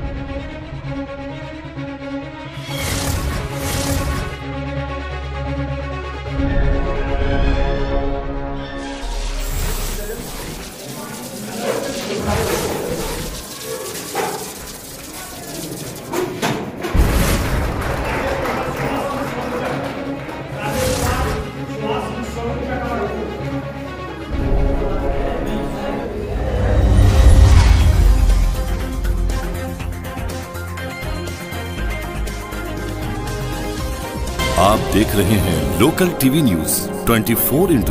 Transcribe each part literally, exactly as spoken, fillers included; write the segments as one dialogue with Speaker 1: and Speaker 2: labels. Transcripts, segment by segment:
Speaker 1: आप देख रहे हैं लोकल टीवी न्यूज चौबीस इंटू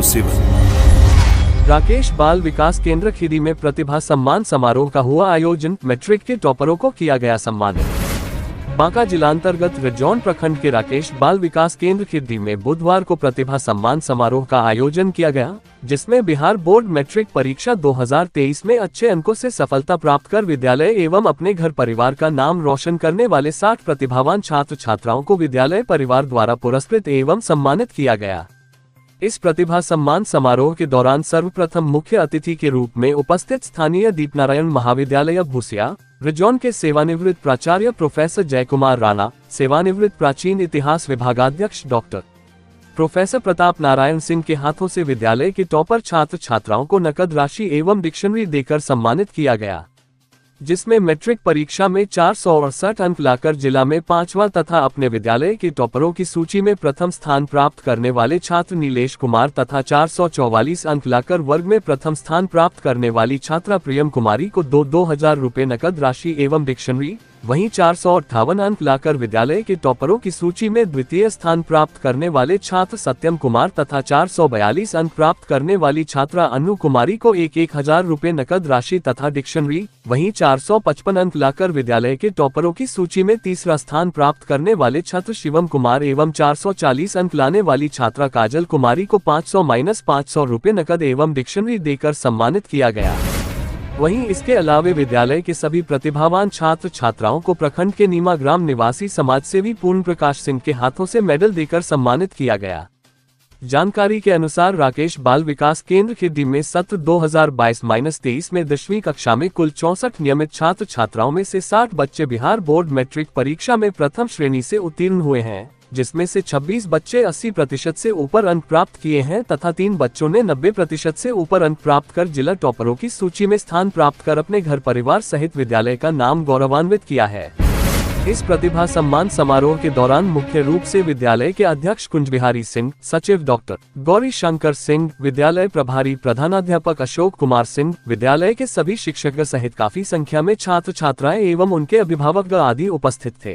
Speaker 1: सात।
Speaker 2: राकेश बाल विकास केंद्र खिदी में प्रतिभा सम्मान समारोह का हुआ आयोजन। मैट्रिक के टॉपरों को किया गया सम्मानित। बांका जिलांतर्गत रजौन प्रखंड के राकेश बाल विकास केंद्र खिदी में बुधवार को प्रतिभा सम्मान समारोह का आयोजन किया गया, जिसमें बिहार बोर्ड मैट्रिक परीक्षा दो हज़ार तेईस में अच्छे अंकों से सफलता प्राप्त कर विद्यालय एवं अपने घर परिवार का नाम रोशन करने वाले साठ प्रतिभावान छात्र छात्राओं को विद्यालय परिवार द्वारा पुरस्कृत एवं सम्मानित किया गया। इस प्रतिभा सम्मान समारोह के दौरान सर्वप्रथम मुख्य अतिथि के रूप में उपस्थित स्थानीय दीपनारायण महाविद्यालय भूसिया, रजौन के सेवानिवृत्त प्राचार्य प्रोफेसर जयकुमार राणा, सेवानिवृत्त प्राचीन इतिहास विभागाध्यक्ष डॉक्टर प्रोफेसर प्रताप नारायण सिंह के हाथों से विद्यालय के टॉपर छात्र छात्राओं को नकद राशि एवं डिक्शनरी देकर सम्मानित किया गया, जिसमें मैट्रिक परीक्षा में चार सौ अड़सठ अंक लाकर जिला में पांचवा तथा अपने विद्यालय के टॉपरों की सूची में प्रथम स्थान प्राप्त करने वाले छात्र नीलेश कुमार तथा चार सौ चौवालीस अंक लाकर वर्ग में प्रथम स्थान प्राप्त करने वाली छात्रा प्रियम कुमारी को दो दो हजार रुपये नकद राशि एवं डिक्शनरी, वहीं चार सौ अट्ठावन अंक लाकर विद्यालय के टॉपरों की सूची में द्वितीय स्थान प्राप्त करने वाले छात्र सत्यम कुमार तथा चार सौ बयालीस अंक प्राप्त करने वाली छात्रा अनु कुमारी को एक एक हजार रुपये नकद राशि तथा डिक्शनरी, वहीं चार सौ पचपन अंक लाकर विद्यालय के टॉपरों की सूची में तीसरा स्थान प्राप्त करने वाले छात्र शिवम कुमार एवं चार सौ चालीस अंक लाने वाली छात्रा काजल कुमारी को पाँच सौ माइनस पाँच सौ रुपये नकद एवं डिक्शनरी देकर सम्मानित किया गया। वहीं इसके अलावे विद्यालय के सभी प्रतिभावान छात्र छात्राओं को प्रखंड के नीमा ग्राम निवासी समाजसेवी पूर्ण प्रकाश सिंह के हाथों से मेडल देकर सम्मानित किया गया। जानकारी के अनुसार राकेश बाल विकास केंद्र खिदी में सत्र दो हज़ार बाईस तेईस में दसवीं कक्षा में कुल चौसठ नियमित छात्र छात्राओं में से साठ बच्चे बिहार बोर्ड मैट्रिक परीक्षा में प्रथम श्रेणी से उत्तीर्ण हुए हैं, जिसमें से छब्बीस बच्चे अस्सी प्रतिशत से ऊपर अंक प्राप्त किए हैं तथा तीन बच्चों ने नब्बे प्रतिशत से ऊपर अंक प्राप्त कर जिला टॉपरों की सूची में स्थान प्राप्त कर अपने घर परिवार सहित विद्यालय का नाम गौरवान्वित किया है। इस प्रतिभा सम्मान समारोह के दौरान मुख्य रूप से विद्यालय के अध्यक्ष कुंज बिहारी सिंह, सचिव डॉक्टर गौरी शंकर सिंह, विद्यालय प्रभारी प्रधानाध्यापक अशोक कुमार सिंह, विद्यालय के सभी शिक्षक सहित काफी संख्या में छात्र छात्राएं एवं उनके अभिभावक आदि उपस्थित थे।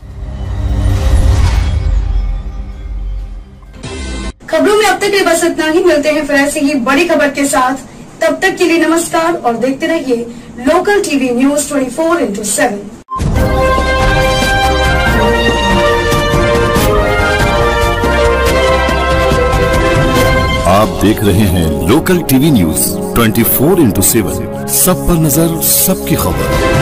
Speaker 3: खबरों में अब तक बस इतना ही। मिलते हैं फिर ऐसी ही बड़ी खबर के साथ, तब तक के लिए नमस्कार और देखते रहिए लोकल टीवी न्यूज चौबीस इंटू सात।
Speaker 1: आप देख रहे हैं लोकल टीवी न्यूज चौबीस इंटू सात। सब पर नजर, सबकी खबर।